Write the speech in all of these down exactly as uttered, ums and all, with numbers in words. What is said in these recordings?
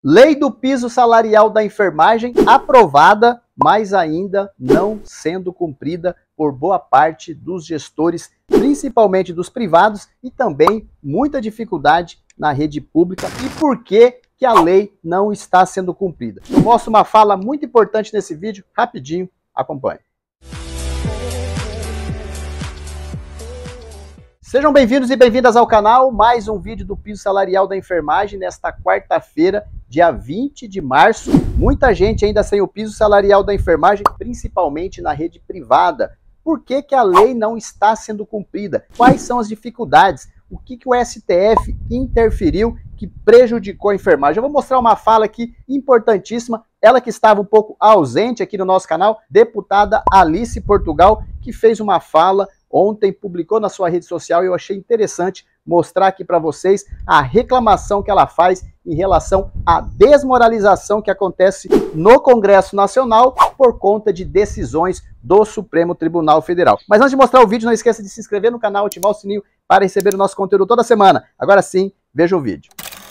Lei do piso salarial da enfermagem aprovada, mas ainda não sendo cumprida por boa parte dos gestores, principalmente dos privados, e também muita dificuldade na rede pública. E por que que a lei não está sendo cumprida? Eu mostro uma fala muito importante nesse vídeo, rapidinho, acompanhe. Sejam bem-vindos e bem-vindas ao canal, mais um vídeo do piso salarial da enfermagem nesta quarta-feira, dia vinte de março. Muita gente ainda sem o piso salarial da enfermagem, principalmente na rede privada. Por que que a lei não está sendo cumprida? Quais são as dificuldades? O que que o S T F interferiu que prejudicou a enfermagem? Eu vou mostrar uma fala aqui importantíssima, ela que estava um pouco ausente aqui no nosso canal, deputada Alice Portugal, que fez uma fala ontem, publicou na sua rede social, e eu achei interessante mostrar aqui para vocês a reclamação que ela faz em relação à desmoralização que acontece no Congresso Nacional por conta de decisões do Supremo Tribunal Federal. Mas antes de mostrar o vídeo, não esqueça de se inscrever no canal, ativar o sininho para receber o nosso conteúdo toda semana. Agora sim, veja o vídeo.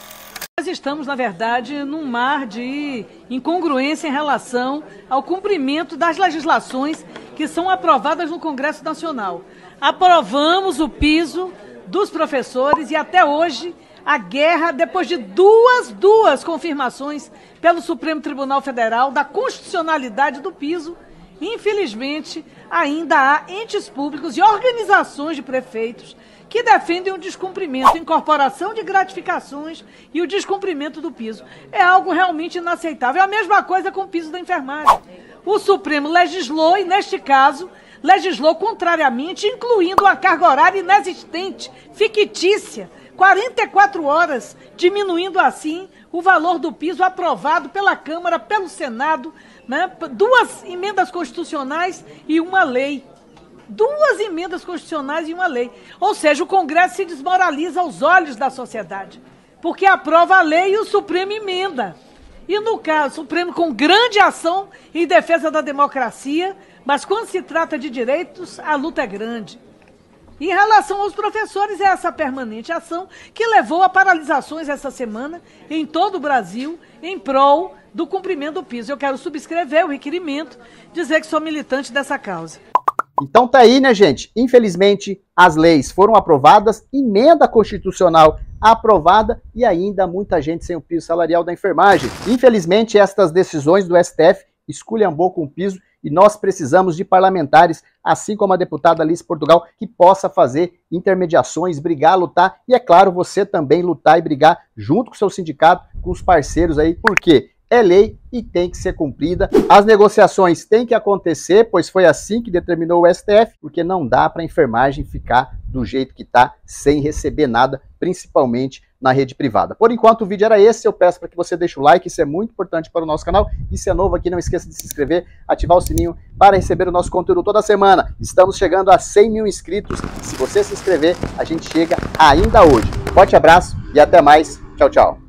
Nós estamos, na verdade, num mar de incongruência em relação ao cumprimento das legislações que são aprovadas no Congresso Nacional. Aprovamos o piso dos professores e até hoje a guerra, depois de duas, duas confirmações pelo Supremo Tribunal Federal da constitucionalidade do piso, infelizmente ainda há entes públicos e organizações de prefeitos que defendem o descumprimento, a incorporação de gratificações e o descumprimento do piso. É algo realmente inaceitável. É a mesma coisa com o piso da enfermagem. O Supremo legislou e, neste caso, legislou contrariamente, incluindo uma carga horária inexistente, fictícia, quarenta e quatro horas, diminuindo assim o valor do piso aprovado pela Câmara, pelo Senado, né? Duas emendas constitucionais e uma lei. Duas emendas constitucionais e uma lei. Ou seja, o Congresso se desmoraliza aos olhos da sociedade, porque aprova a lei e o Supremo emenda. E no caso, o Supremo com grande ação em defesa da democracia, mas quando se trata de direitos, a luta é grande. Em relação aos professores, é essa permanente ação que levou a paralisações essa semana em todo o Brasil, em prol do cumprimento do piso. Eu quero subscrever o requerimento, dizer que sou militante dessa causa. Então tá aí, né, gente? Infelizmente, as leis foram aprovadas, emenda constitucional aprovada e ainda muita gente sem o piso salarial da enfermagem. Infelizmente, estas decisões do S T F esculhambou com o piso e nós precisamos de parlamentares, assim como a deputada Alice Portugal, que possa fazer intermediações, brigar, lutar e, é claro, você também lutar e brigar junto com o seu sindicato, com os parceiros aí, por quê? É lei e tem que ser cumprida. As negociações têm que acontecer, pois foi assim que determinou o S T F, porque não dá para a enfermagem ficar do jeito que está, sem receber nada, principalmente na rede privada. Por enquanto o vídeo era esse, eu peço para que você deixe o like, isso é muito importante para o nosso canal. E se é novo aqui, não esqueça de se inscrever, ativar o sininho para receber o nosso conteúdo toda semana. Estamos chegando a cem mil inscritos, se você se inscrever, a gente chega ainda hoje. Forte abraço e até mais, tchau, tchau.